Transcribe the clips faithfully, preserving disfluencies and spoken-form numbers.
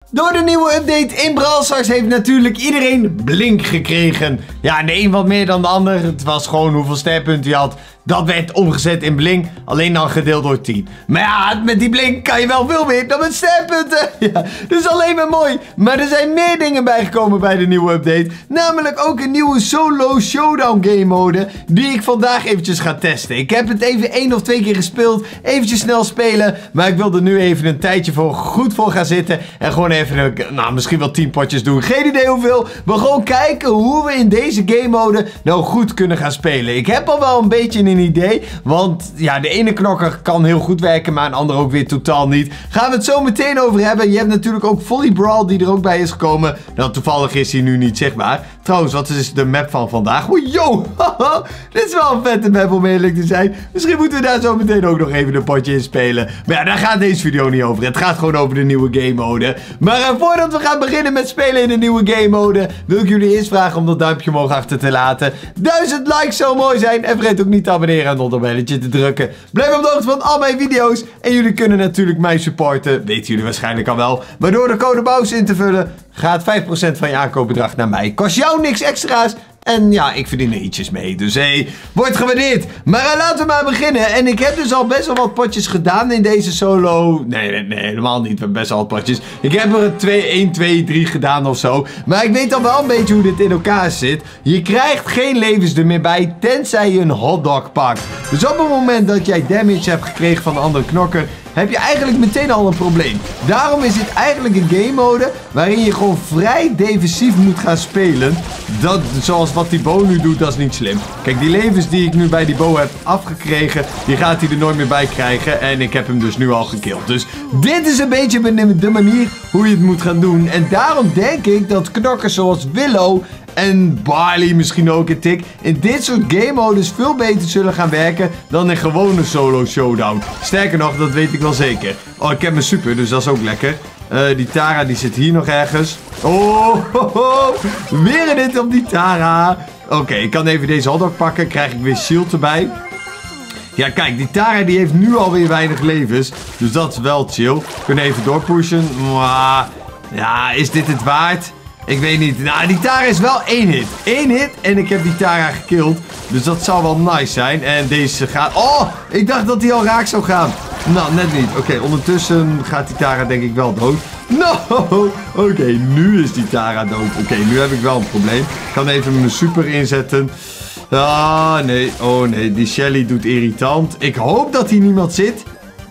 Door de nieuwe update in Brawl Stars heeft natuurlijk iedereen Blink gekregen. Ja, de een wat meer dan de ander. Het was gewoon hoeveel sterpunten je had. Dat werd omgezet in Blink, alleen dan gedeeld door tien. Maar ja, met die Blink kan je wel veel meer dan met sterpunten. Ja, dat is alleen maar mooi. Maar er zijn meer dingen bijgekomen bij de nieuwe update. Namelijk ook een nieuwe solo showdown game mode, die ik vandaag eventjes ga testen. Ik heb het even één of twee keer gespeeld, eventjes snel spelen. Maar ik wil er nu even een tijdje voor goed voor gaan zitten. En gewoon even, nou misschien wel tien potjes doen. Geen idee hoeveel. Maar gewoon kijken hoe we in deze game mode nou goed kunnen gaan spelen. Ik heb al wel een beetje een idee, want ja, de ene knokker kan heel goed werken, maar een andere ook weer totaal niet. Gaan we het zo meteen over hebben. Je hebt natuurlijk ook Volley Brawl die er ook bij is gekomen. Nou, toevallig is hij nu niet zichtbaar. Trouwens, wat is de map van vandaag? Oeh, yo! Dit is wel een vette map om eerlijk te zijn. Misschien moeten we daar zo meteen ook nog even een potje in spelen. Maar ja, daar gaat deze video niet over. Het gaat gewoon over de nieuwe game mode. Maar uh, voordat we gaan beginnen met spelen in de nieuwe game mode, wil ik jullie eerst vragen om dat duimpje omhoog achter te laten. Duizend likes zou mooi zijn. En vergeet ook niet te abonneren en op dat belletje te drukken. Blijf op de hoogte van al mijn video's. En jullie kunnen natuurlijk mij supporten. Weten jullie waarschijnlijk al wel. Maar door de code BOUWS in te vullen, gaat vijf procent van je aankoopbedrag naar mij. Kost jou niks extra's. En ja, ik verdien er ietsjes mee. Dus hé, hey, wordt gewaardeerd. Maar uh, laten we maar beginnen. En ik heb dus al best wel wat potjes gedaan in deze solo. Nee, nee, nee, helemaal niet. We hebben best wel wat potjes. Ik heb er twee, één, twee, drie gedaan of zo. Maar ik weet al wel een beetje hoe dit in elkaar zit. Je krijgt geen levens er meer bij, tenzij je een hotdog pakt. Dus op het moment dat jij damage hebt gekregen van een andere knokker, heb je eigenlijk meteen al een probleem. Daarom is dit eigenlijk een game mode waarin je gewoon vrij defensief moet gaan spelen. Dat, zoals wat die Bo nu doet, dat is niet slim. Kijk, die levens die ik nu bij die Bo heb afgekregen, die gaat hij er nooit meer bij krijgen. En ik heb hem dus nu al gekild. Dus dit is een beetje de manier hoe je het moet gaan doen. En daarom denk ik dat knokkers zoals Willow en Barley misschien ook een tik in dit soort game modes veel beter zullen gaan werken dan in gewone solo showdown. Sterker nog, dat weet ik wel zeker. Oh, ik heb mijn super, dus dat is ook lekker. Uh, die Tara die zit hier nog ergens. Oh, ho, ho. Weer een hit op die Tara. Oké, okay, ik kan even deze hotdog pakken. Krijg ik weer shield erbij. Ja, kijk, die Tara die heeft nu alweer weinig levens. Dus dat is wel chill. We kunnen even doorpushen. Mwah. Ja, is dit het waard? Ik weet niet. Nou, die Tara is wel één hit. Eén hit en ik heb die Tara gekilld. Dus dat zou wel nice zijn. En deze gaat... Oh, ik dacht dat hij al raak zou gaan. Nou, net niet. Oké, okay, ondertussen gaat die Tara denk ik wel dood. No! Oké, okay, nu is die Tara dood. Oké, okay, nu heb ik wel een probleem. Ik kan even mijn super inzetten. Ah, nee. Oh, nee. Die Shelly doet irritant. Ik hoop dat hier niemand zit.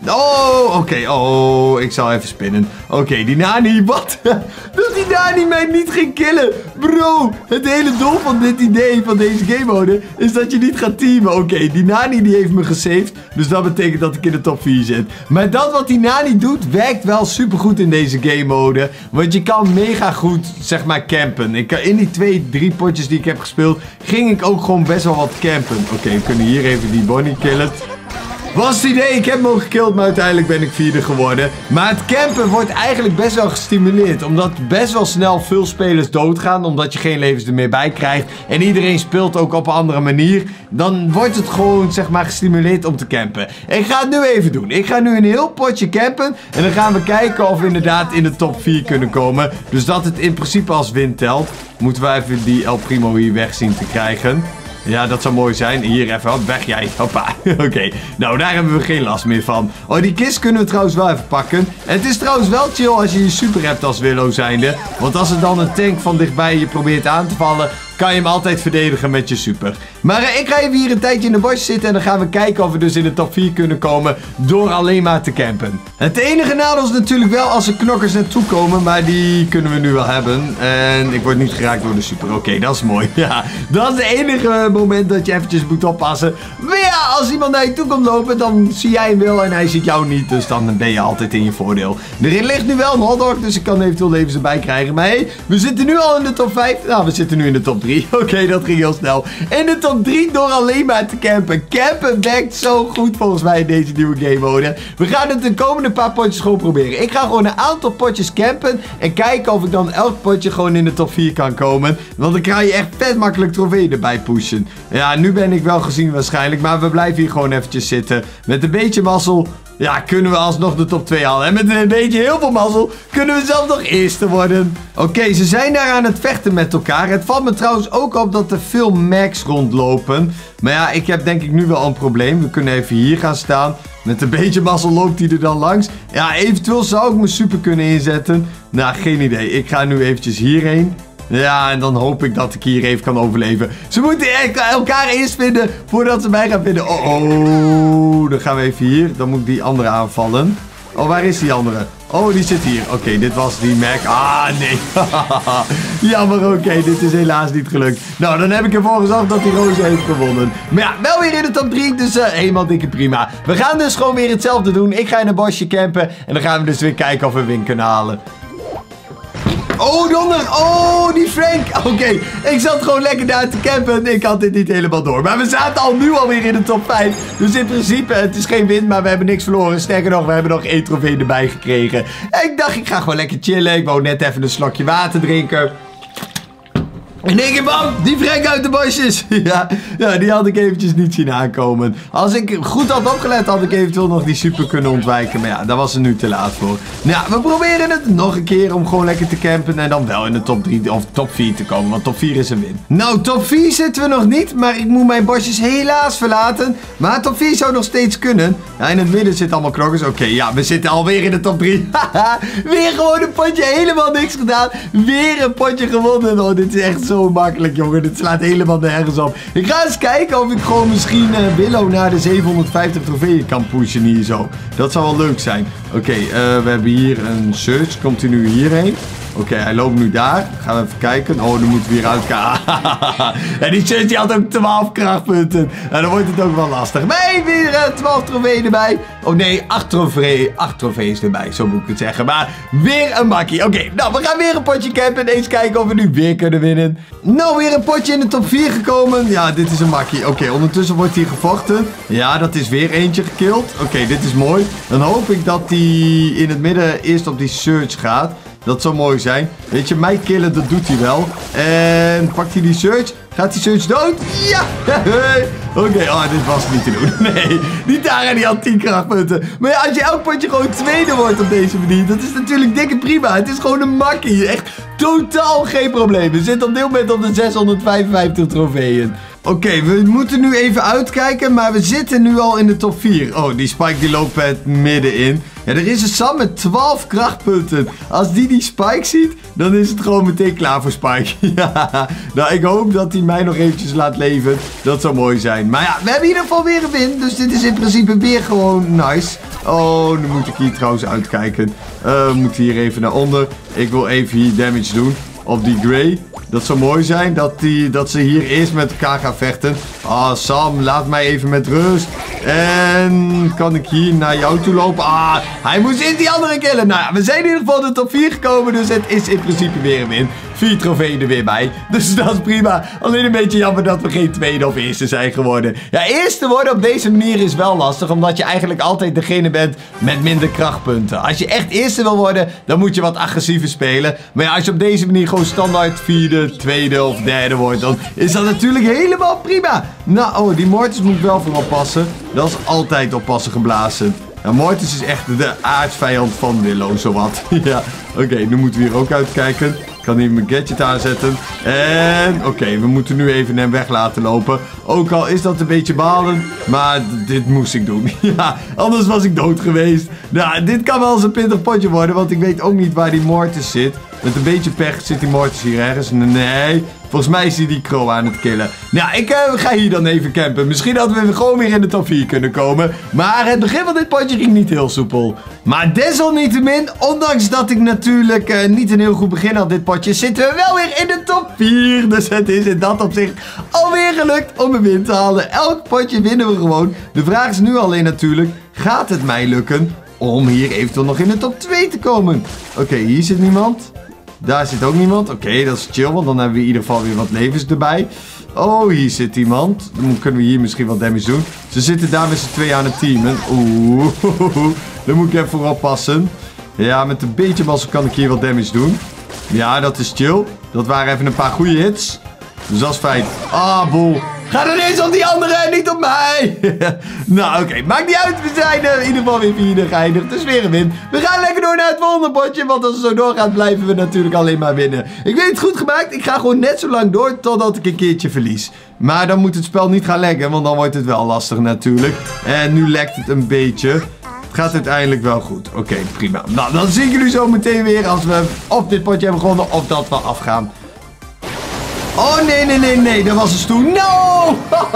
Oh, oké. Okay. Oh, ik zal even spinnen. Oké, okay, die Nani. Wat? Dat die Nani mij niet ging killen. Bro, het hele doel van dit idee, van deze game mode, is dat je niet gaat teamen. Oké, okay, die Nani die heeft me gesaved. Dus dat betekent dat ik in de top vier zit. Maar dat wat die Nani doet, werkt wel supergoed in deze game mode. Want je kan mega goed, zeg maar, campen. Ik, in die twee, drie potjes die ik heb gespeeld, ging ik ook gewoon best wel wat campen. Oké, okay, we kunnen hier even die Bonnie killen. Was het idee, ik heb hem ook gekilld, maar uiteindelijk ben ik vierde geworden. Maar het campen wordt eigenlijk best wel gestimuleerd. Omdat best wel snel veel spelers doodgaan. Omdat je geen levens er meer bij krijgt. En iedereen speelt ook op een andere manier. Dan wordt het gewoon, zeg maar, gestimuleerd om te campen. Ik ga het nu even doen. Ik ga nu een heel potje campen. En dan gaan we kijken of we inderdaad in de top vier kunnen komen. Dus dat het in principe als win telt. Moeten we even die El Primo hier weg zien te krijgen. Ja, dat zou mooi zijn. Hier even, weg jij. Hoppa. Oké. Okay. Nou, daar hebben we geen last meer van. Oh, die kist kunnen we trouwens wel even pakken. En het is trouwens wel chill als je je super hebt als Willow zijnde. Want als er dan een tank van dichtbij je probeert aan te vallen, kan je hem altijd verdedigen met je super. Maar uh, ik ga even hier een tijdje in de bos zitten. En dan gaan we kijken of we dus in de top vier kunnen komen door alleen maar te campen. Het enige nadeel is natuurlijk wel als er knokkers naartoe komen. Maar die kunnen we nu wel hebben. En ik word niet geraakt door de super. Oké, okay, dat is mooi. Ja, dat is het enige moment dat je eventjes moet oppassen. Maar ja, als iemand naar je toe komt lopen, dan zie jij hem wel en hij ziet jou niet. Dus dan ben je altijd in je voordeel. Erin ligt nu wel een hotdog, dus ik kan eventueel levens erbij krijgen. Maar hé, hey, we zitten nu al in de top vijf. Nou, we zitten nu in de top drie. Oké, okay, dat ging heel snel. In de top drie door alleen maar te campen. Campen werkt zo goed volgens mij in deze nieuwe game mode. We gaan het de komende paar potjes gewoon proberen. Ik ga gewoon een aantal potjes campen. En kijken of ik dan elk potje gewoon in de top vier kan komen. Want dan kan je echt vet makkelijk trofee erbij pushen. Ja, nu ben ik wel gezien waarschijnlijk. Maar we blijven hier gewoon eventjes zitten. Met een beetje mazzel ja, kunnen we alsnog de top twee halen. En met een beetje heel veel mazzel kunnen we zelfs nog eerste worden. Oké, okay, ze zijn daar aan het vechten met elkaar. Het valt me trouwens ook op dat er veel Max rondlopen. Maar ja, ik heb denk ik nu wel een probleem. We kunnen even hier gaan staan. Met een beetje mazzel loopt hij er dan langs. Ja, eventueel zou ik mijn super kunnen inzetten. Nou, geen idee. Ik ga nu eventjes hierheen. Ja, en dan hoop ik dat ik hier even kan overleven. Ze moeten elkaar eerst vinden voordat ze mij gaan vinden. Oh, oh. Dan gaan we even hier. Dan moet ik die andere aanvallen. Oh, waar is die andere? Oh, die zit hier. Oké, okay, dit was die Mac. Ah, nee. Jammer, oké. Okay, dit is helaas niet gelukt. Nou, dan heb ik ervoor gezorgd dat die Roze heeft gewonnen. Maar ja, wel weer in de top drie. Dus uh, helemaal dikke prima. We gaan dus gewoon weer hetzelfde doen. Ik ga in een bosje campen. En dan gaan we dus weer kijken of we win kunnen halen. Oh, donder. Oh, die Frank. Oké, okay. Ik zat gewoon lekker daar te campen. Ik had dit niet helemaal door. Maar we zaten al nu alweer in de top vijf. Dus in principe, het is geen win, maar we hebben niks verloren. Sterker nog, we hebben nog één trofee erbij gekregen. En ik dacht, ik ga gewoon lekker chillen. Ik wou net even een slokje water drinken. En één keer bam, die Frank uit de bosjes. ja, ja, die had ik eventjes niet zien aankomen. Als ik goed had opgelet, had ik eventueel nog die super kunnen ontwijken. Maar ja, daar was er nu te laat voor. Nou, we proberen het nog een keer om gewoon lekker te campen. En dan wel in de top drie of top vier te komen. Want top vier is een win. Nou, top vier zitten we nog niet. Maar ik moet mijn bosjes helaas verlaten. Maar top vier zou nog steeds kunnen. Ja, in het midden zitten allemaal knokkers. Oké, okay, ja, we zitten alweer in de top drie. Weer gewoon een potje, helemaal niks gedaan. Weer een potje gewonnen. Oh, dit is echt zo makkelijk, jongen. Dit slaat helemaal nergens op. Ik ga eens kijken of ik gewoon misschien uh, Willow naar de zevenhonderdvijftig trofeeën kan pushen hier zo. Dat zou wel leuk zijn. Oké, okay, uh, we hebben hier een search. Komt hij nu hierheen? Oké, okay, hij loopt nu daar. Gaan we even kijken. Oh, dan moeten we hier uitgaan. En die search die had ook twaalf krachtpunten. Nou, dan wordt het ook wel lastig. Nee, weer uh, twaalf trofeeën erbij. Oh nee, acht trofeeën. acht trofeeën erbij, zo moet ik het zeggen. Maar weer een makkie. Oké, okay, nou, we gaan weer een potje campen. En eens kijken of we nu weer kunnen winnen. Nou, weer een potje in de top vier gekomen. Ja, dit is een makkie. Oké, okay, ondertussen wordt hier gevochten. Ja, dat is weer eentje gekild. Oké, okay, dit is mooi. Dan hoop ik dat die in het midden eerst op die search gaat. Dat zou mooi zijn. Weet je, mij killen, dat doet hij wel. En pakt hij die search? Gaat die search dood? Ja! Oké, okay, oh, dit was niet te doen. Nee, die Tara die had tien krachtpunten. Maar ja, als je elk potje gewoon tweede wordt op deze manier, dat is natuurlijk dikke prima. Het is gewoon een makkie. Echt totaal geen probleem. We zitten op dit moment op de zeshonderdvijfenvijftig trofeeën. Oké, okay, we moeten nu even uitkijken, maar we zitten nu al in de top vier. Oh, die Spike die loopt het midden in. Ja, er is een Sam met twaalf krachtpunten. Als die die Spike ziet, dan is het gewoon meteen klaar voor Spike. Ja, nou, ik hoop dat hij mij nog eventjes laat leven. Dat zou mooi zijn. Maar ja, we hebben in ieder geval weer een win. Dus dit is in principe weer gewoon nice. Oh, nu moet ik hier trouwens uitkijken. Uh, we moeten hier even naar onder. Ik wil even hier damage doen op die Grey. Dat zou mooi zijn dat, die, dat ze hier eerst met elkaar gaan vechten. Ah, oh, Sam, laat mij even met rust. En kan ik hier naar jou toe lopen? Ah, hij moest eerst die andere killen. Nou ja, we zijn in ieder geval de top vier gekomen. Dus het is in principe weer een win. Vier trofeeën er weer bij. Dus dat is prima. Alleen een beetje jammer dat we geen tweede of eerste zijn geworden. Ja, eerste worden op deze manier is wel lastig. Omdat je eigenlijk altijd degene bent met minder krachtpunten. Als je echt eerste wil worden, dan moet je wat agressiever spelen. Maar ja, als je op deze manier gewoon standaard vierde, tweede of derde wordt, dan is dat natuurlijk helemaal prima. Nou, oh, die Mortis moet ik wel voor oppassen. Dat is altijd oppassen geblazen. Nou, Mortis is echt de aardsvijand van Willow, zowat. Ja, oké, okay, nu moeten we hier ook uitkijken. Ik kan hier mijn gadget aanzetten. En oké, okay, we moeten nu even hem weg laten lopen. Ook al is dat een beetje balen. Maar dit moest ik doen. Ja, anders was ik dood geweest. Nou, dit kan wel eens een pittig potje worden. Want ik weet ook niet waar die Mortis zit. Met een beetje pech zit die Mortis hier ergens. Nee, volgens mij is hij die Crow aan het killen. Nou, ik uh, ga hier dan even campen. Misschien hadden we gewoon weer in de top vier kunnen komen. Maar het begin van dit potje ging niet heel soepel. Maar desalniettemin, ondanks dat ik natuurlijk uh, niet een heel goed begin had dit potje, zitten we wel weer in de top vier. Dus het is in dat opzicht alweer gelukt om een win te halen. Elk potje winnen we gewoon. De vraag is nu alleen natuurlijk, gaat het mij lukken om hier eventueel nog in de top twee te komen? Oké, okay, hier zit niemand. Daar zit ook niemand. Oké, okay, dat is chill, want dan hebben we in ieder geval weer wat levens erbij. Oh, hier zit iemand. Dan kunnen we hier misschien wat damage doen. Ze zitten daar met z'n twee aan het teamen. Oeh, daar moet ik even voor oppassen. Ja, met een beetje mazzel kan ik hier wat damage doen. Ja, dat is chill. Dat waren even een paar goede hits. Dus dat is fijn. Ah, bol. Ga dan eens op die andere en niet op mij. Nou, oké. Okay. Maakt niet uit. We zijn uh, in ieder geval weer vierde geëindigd. Dus weer een win. We gaan lekker door naar het volgende potje. Want als het zo doorgaat, blijven we natuurlijk alleen maar winnen. Ik weet het goed gemaakt. Ik ga gewoon net zo lang door totdat ik een keertje verlies. Maar dan moet het spel niet gaan leggen. Want dan wordt het wel lastig natuurlijk. En nu lekt het een beetje. Het gaat uiteindelijk wel goed. Oké, okay, prima. Nou, dan zie ik jullie zo meteen weer als we of dit potje hebben gewonnen of dat we afgaan. Oh, nee, nee, nee, nee. Dat was een stoel. No!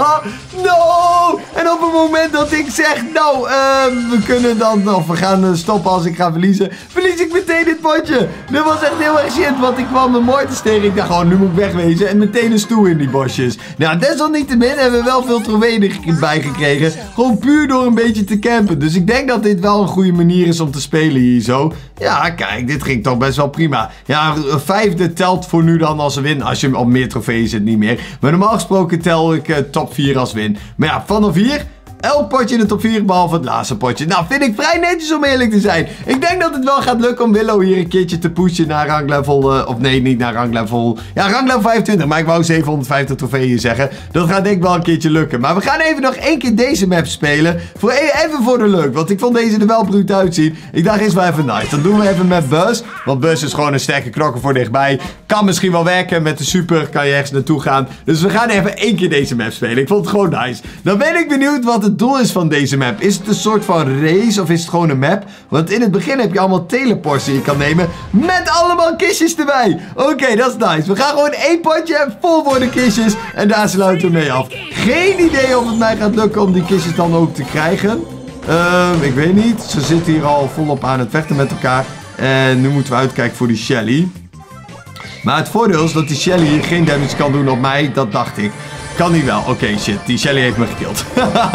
No! En op het moment dat ik zeg, nou, uh, we kunnen dan, of we gaan stoppen als ik ga verliezen, verlies ik meteen dit potje. Dat was echt heel erg shit, want ik kwam mijn Mortis tegen. Ik dacht gewoon, nu moet ik wegwezen. En meteen een stoel in die bosjes. Nou, desalniettemin hebben we wel veel trofeeën erbij gekregen. Gewoon puur door een beetje te campen. Dus ik denk dat dit wel een goede manier is om te spelen hier zo. Ja, kijk, dit ging toch best wel prima. Ja, vijfde telt voor nu dan als een win. Als je op meer trofeeën zit, niet meer. Maar normaal gesproken tel ik uh, top vier als win. Maar ja, vanaf hier, elk potje in de top vier, behalve het laatste potje. Nou, vind ik vrij netjes om eerlijk te zijn. Ik denk dat het wel gaat lukken om Willow hier een keertje te pushen naar ranglevel, uh, of nee, niet naar ranglevel. Ja, ranglevel vijfentwintig, maar ik wou zevenhonderdvijftig trofeeën zeggen. Dat gaat denk ik wel een keertje lukken. Maar we gaan even nog één keer deze map spelen. Voor e even voor de leuk, want ik vond deze er wel bruut uitzien. Ik dacht eerst wel even nice. Dan doen we even met Buzz, want Buzz is gewoon een sterke knokker voor dichtbij. Kan misschien wel werken, met de super kan je ergens naartoe gaan. Dus we gaan even één keer deze map spelen. Ik vond het gewoon nice. Dan ben ik benieuwd wat het doel is van deze map. Is het een soort van race of is het gewoon een map? Want in het begin heb je allemaal teleports die je kan nemen met allemaal kistjes erbij. Oké, okay, dat is nice. We gaan gewoon één potje vol voor de kistjes en daar sluiten we mee af. Geen idee of het mij gaat lukken om die kistjes dan ook te krijgen. Um, ik weet niet. Ze zitten hier al volop aan het vechten met elkaar. En nu moeten we uitkijken voor die Shelly. Maar het voordeel is dat die Shelly hier geen damage kan doen op mij. Dat dacht ik. Kan die wel? Oké, okay, shit. Die Shelly heeft me gekild.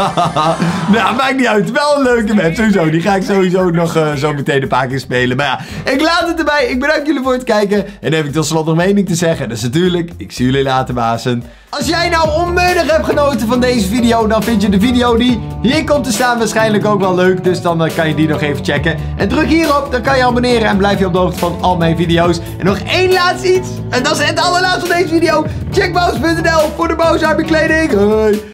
Nou, maakt niet uit. Wel een leuke map. Sowieso. Die ga ik sowieso nog uh, zo meteen een paar keer spelen. Maar ja, ik laat het erbij. Ik bedank jullie voor het kijken. En dan heb ik tot slot nog mening te zeggen. Dat is natuurlijk, ik zie jullie later, bazen. Als jij nou onmiddellijk hebt genoten van deze video, dan vind je de video die hier komt te staan waarschijnlijk ook wel leuk. Dus dan uh, kan je die nog even checken. En druk hierop, dan kan je abonneren en blijf je op de hoogte van al mijn video's. En nog één laatste iets. En dat is het allerlaatste van deze video. Check Bouwers punt n l voor de Bouwers kleding. Hoi.